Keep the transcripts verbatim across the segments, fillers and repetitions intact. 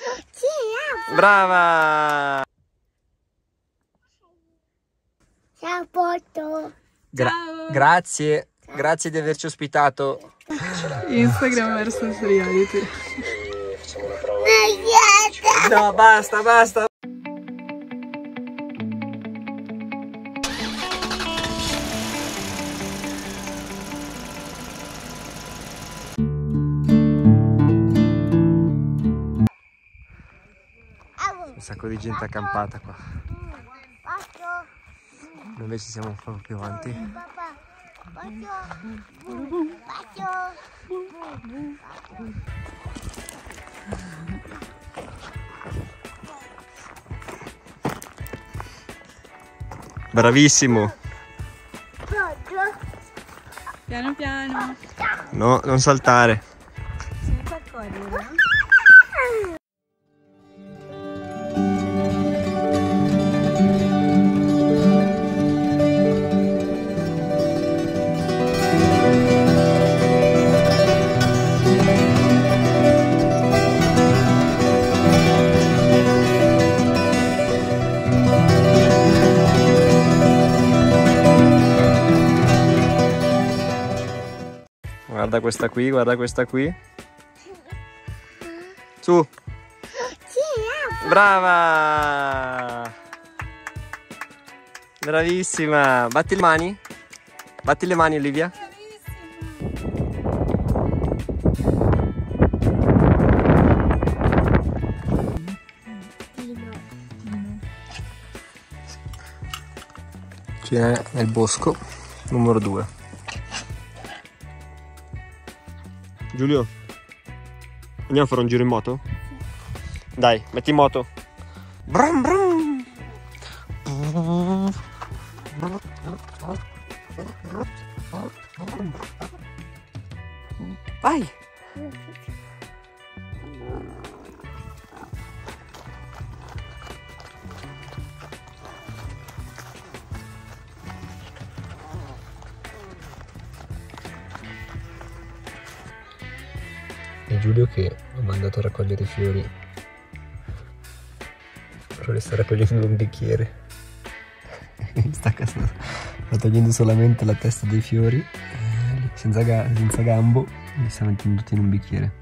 Brava! Ciao Porto. Gra Ciao. Grazie, grazie di averci ospitato. Instagram versus reality. No, basta, basta. Un sacco di gente accampata qua. Noi invece siamo un po' più avanti. Bravissimo. Piano piano. No, non saltare. Senza correre. Guarda questa qui, guarda questa qui. Su. Brava! Bravissima! Batti le mani. Batti le mani, Olivia. Ci è nel bosco numero due. Giulio, andiamo a fare un giro in moto? Dai, metti in moto. Brum brum. Vai. È Giulio che ho mandato a raccogliere i fiori. Però li sta raccogliendo un bicchiere. sta, sta togliendo solamente la testa dei fiori, eh, senza, ga senza gambo, li sta mettendo tutti in un bicchiere.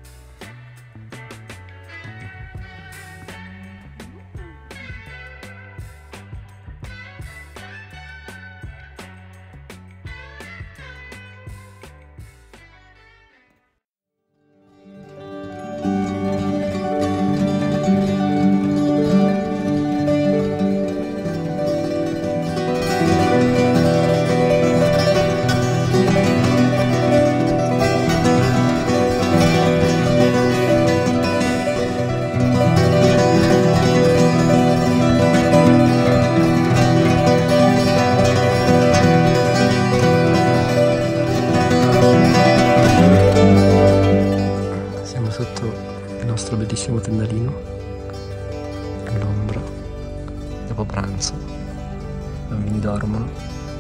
Bellissimo tendalino all'ombra dopo pranzo, i bambini dormono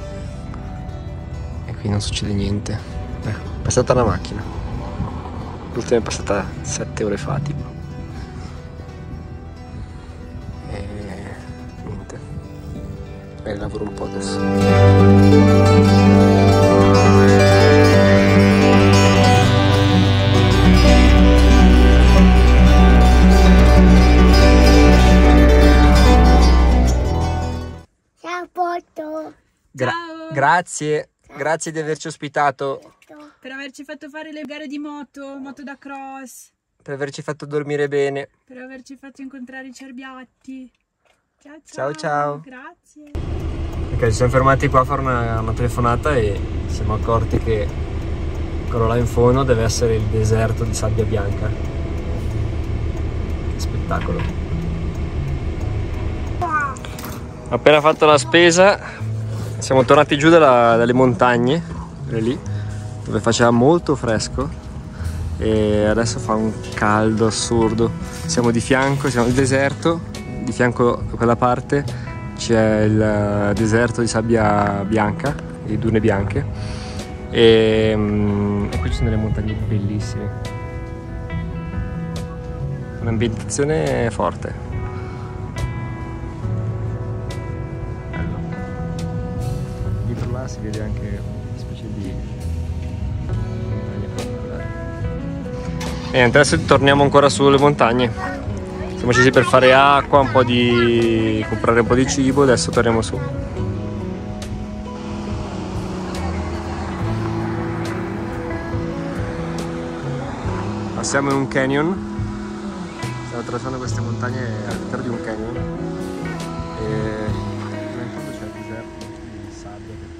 e qui non succede niente. Eh, è passata la macchina, l'ultima è passata sette ore fa tipo, e niente, e lavoro un po' adesso. Gra grazie, grazie di averci ospitato. Per averci fatto fare le gare di moto, moto da cross. Per averci fatto dormire bene. Per averci fatto incontrare i cerbiatti. Ciao Ciao ciao. ciao. Grazie. Ok, ci siamo fermati qua a fare una, una telefonata e ci siamo accorti che quello là in fondo deve essere il deserto di sabbia bianca. Che spettacolo. Ho appena fatto la spesa. Siamo tornati giù dalla, dalle montagne, lì, dove faceva molto fresco e adesso fa un caldo assurdo. Siamo di fianco, siamo nel deserto, di fianco a quella parte c'è il deserto di sabbia bianca, di dune bianche e, e qui ci sono delle montagne bellissime. un'ambientazione forte. Bello. Dietro là si vede anche una specie di montagna particolare. E adesso torniamo ancora sulle montagne. Siamo scesi per fare acqua, un po' di comprare un po' di cibo, adesso torniamo su. Siamo in un canyon. Stiamo attraversando queste montagne all'interno di un canyon e in fondo c'è il deserto di sabbia.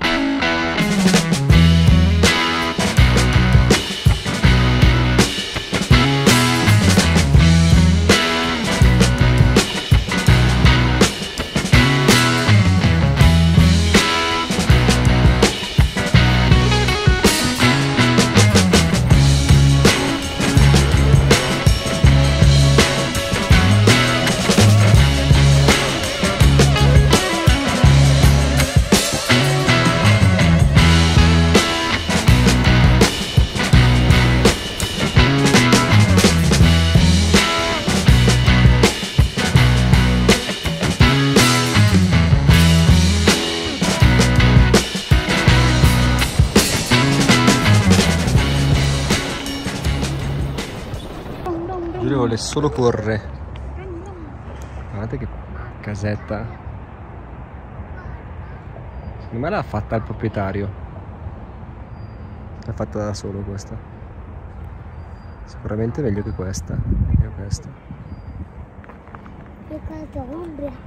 Giulio vuole solo correre. Guardate che casetta. Secondo me l'ha fatta il proprietario. L'ha fatta da solo questa. Sicuramente meglio che questa. Meglio questa. Che casa ombra.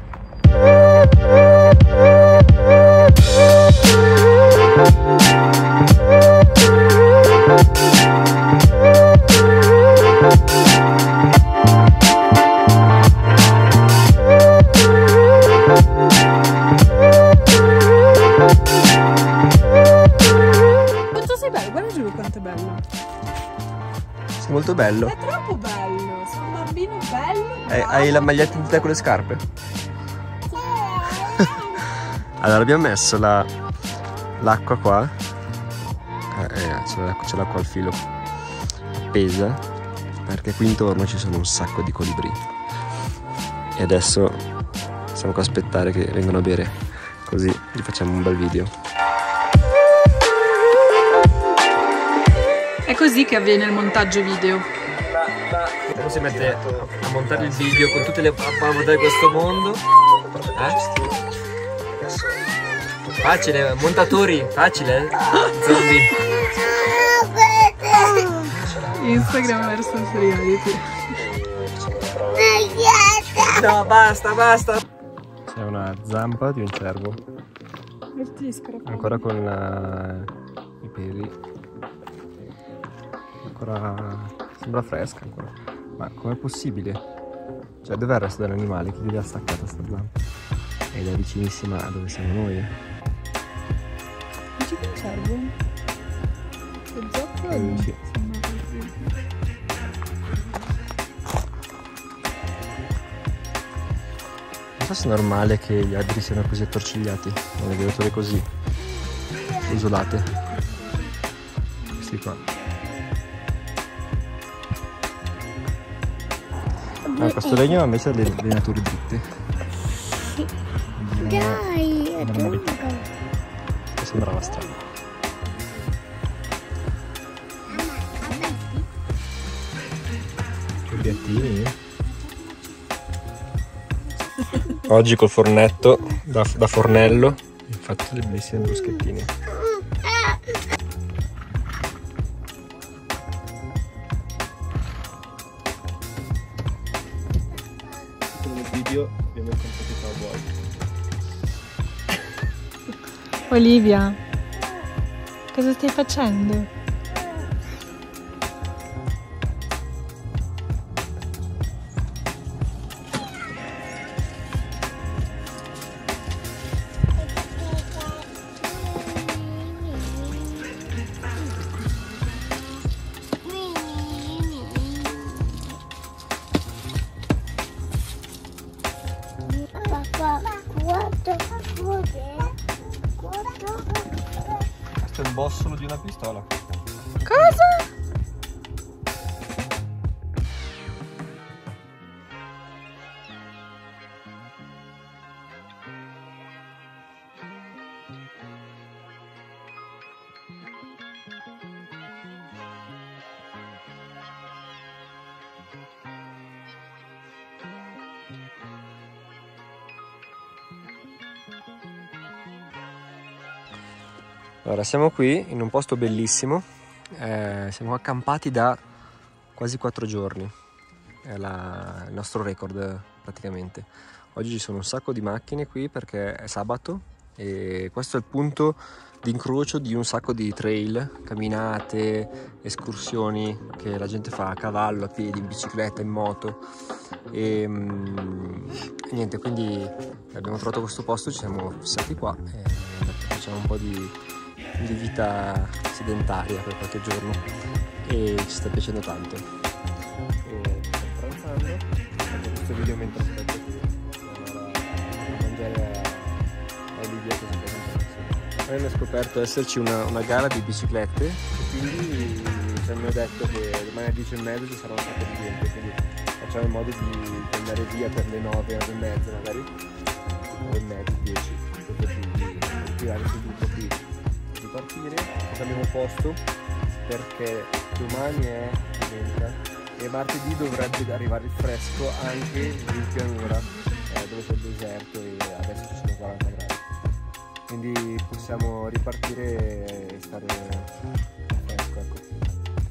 Sei molto bello. È troppo bello, sei un bambino bello. Hai, hai la maglietta in te con le scarpe? Allora abbiamo messo la, l'acqua qua. Eh, eh, c'è l'acqua al filo appesa, perché qui intorno ci sono un sacco di colibrì. E adesso stiamo qua a aspettare che vengano a bere, così gli facciamo un bel video. È così che avviene il montaggio video. Uno si mette a montare il video con tutte le favole di questo mondo. Eh? Facile, montatori, facile. Zombie. Instagram versus reality. No, basta, basta. C'è una zampa di un cervo. Ancora con la... i peli. Ancora sembra fresca ancora. Ma com'è possibile? Cioè, dov'è il resto dell'animale? Chi gli ha staccato sta zampa? Ed è vicinissima a dove siamo noi. Dici che un cervo? Lo zoppo è Eh, sì. Non so se è normale che gli alberi siano così attorcigliati, con le venature così isolate. Questi qua. Ah, questo legno ha invece le venature dritte. Dai, è Normalità. lunga. Mi sembrava strano. Che obiettivi? Oggi col fornetto da, da fornello ho fatto delle bellissime bruschettine. Nel video abbiamo incontrato a voi. Olivia, cosa stai facendo? Questo è il bossolo di una pistola. Cosa? Allora, siamo qui in un posto bellissimo, eh, siamo accampati da quasi quattro giorni, è la, il nostro record praticamente. Oggi ci sono un sacco di macchine qui perché è sabato e questo è il punto di incrocio di un sacco di trail, camminate, escursioni che la gente fa a cavallo, a piedi, in bicicletta, in moto e, mm, e niente, quindi abbiamo trovato questo posto, ci siamo fissati qua e facciamo un po' di, di vita sedentaria per qualche giorno e ci sta piacendo tanto. E stiamo pranzando, faccio questo video mentre aspetto qui a mangiare a Olivia cosa per abbiamo scoperto esserci una, una gara di biciclette e quindi ci hanno detto che domani alle dieci e mezza ci sarà un sacco di gente, quindi facciamo in modo di, di andare via per le nove, nove e mezza magari, nove e mezza, dieci, per di tirare subito qui di partire. Cambiamo posto perché domani è domenica e martedì dovrebbe arrivare il fresco anche in pianura, eh, dove c'è il deserto e adesso ci sono quaranta gradi. Quindi possiamo ripartire e stare fresco, ecco.